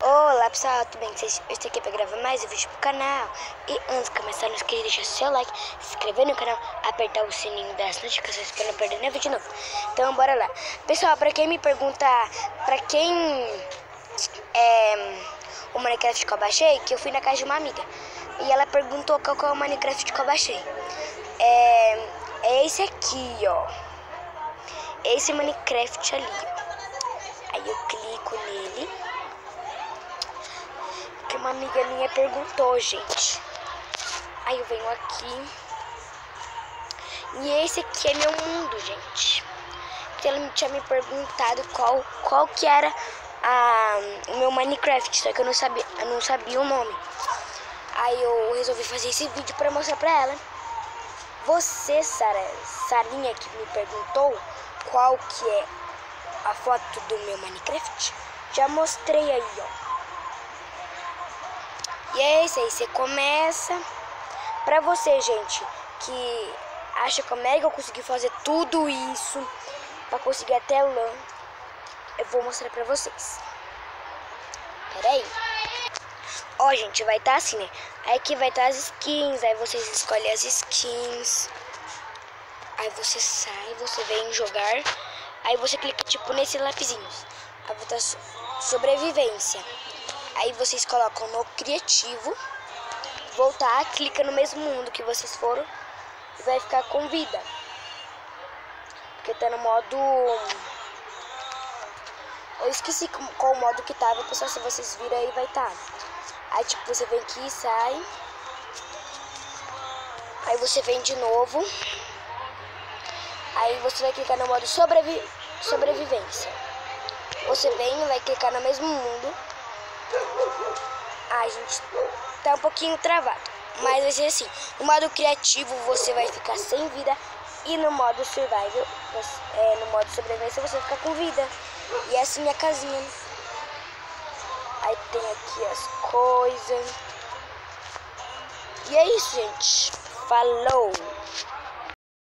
Olá pessoal, tudo bem? Eu estou aqui para gravar mais um vídeo pro canal. E antes de começar, não esqueça de deixar seu like, se inscrever no canal, apertar o sininho das notificações para não perder nenhum vídeo novo. Então bora lá. Pessoal, para quem me pergunta, para quem o Minecraft que eu baixei, que eu fui na casa de uma amiga e ela perguntou qual é o Minecraft que eu baixei. É esse aqui, ó. Esse Minecraft ali, ó. Aí eu clico nele. Que uma amiga minha perguntou, gente. Aí eu venho aqui. E esse aqui é meu mundo, gente. Porque ela tinha me perguntado qual que era o meu Minecraft. Só que eu não sabia o nome. Aí eu resolvi fazer esse vídeo pra mostrar pra ela. Você, Sarinha, que me perguntou qual que é a foto do meu Minecraft, já mostrei aí, ó. E é isso aí, você começa. Pra você, gente, que acha como é que eu consegui fazer tudo isso, pra conseguir até lã, eu vou mostrar pra vocês. Pera aí. Ó, gente, vai estar assim, né? Aí aqui vai estar as skins, aí vocês escolhem as skins. Aí você sai, você vem em jogar. Aí você clica, tipo, nesse lapisinho. Aí vai estar sobrevivência. Aí vocês colocam no criativo, voltar, clica no mesmo mundo que vocês foram e vai ficar com vida. Porque tá no modo... Eu esqueci qual modo que tava, pessoal, se vocês viram aí vai estar. Aí tipo, você vem aqui e sai. Aí você vem de novo. Aí você vai clicar no modo sobrevivência. Você vem e vai clicar no mesmo mundo. A gente tá um pouquinho travado, mas vai ser assim. No modo criativo você vai ficar sem vida e no modo survival, no modo sobrevivência você vai ficar com vida. E essa é minha casinha. Aí tem aqui as coisas. E é isso, gente. Falou!